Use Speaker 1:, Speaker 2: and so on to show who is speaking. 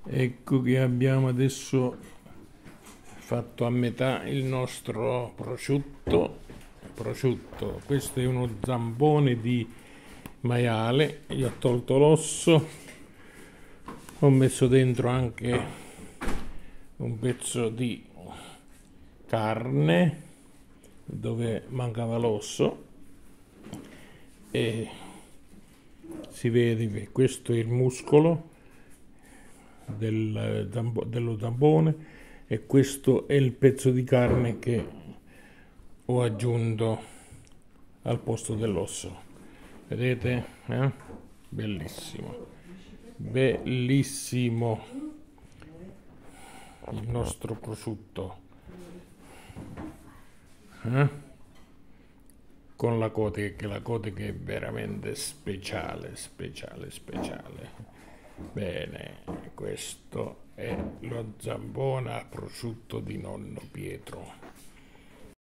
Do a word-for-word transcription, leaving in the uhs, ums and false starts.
Speaker 1: Ecco che abbiamo adesso fatto a metà il nostro prosciutto. prosciutto. Questo è uno zampone di maiale, gli ho tolto l'osso, ho messo dentro anche un pezzo di carne dove mancava l'osso e si vede che questo è il muscolo del, dello zampone e questo è il pezzo di carne che ho aggiunto al posto dell'osso. Vedete? Eh? Bellissimo, bellissimo il nostro prosciutto, eh? Con la cote, che la cote che è veramente speciale, speciale, speciale. Bene, questo è lo zampone a prosciutto di nonno Pietro.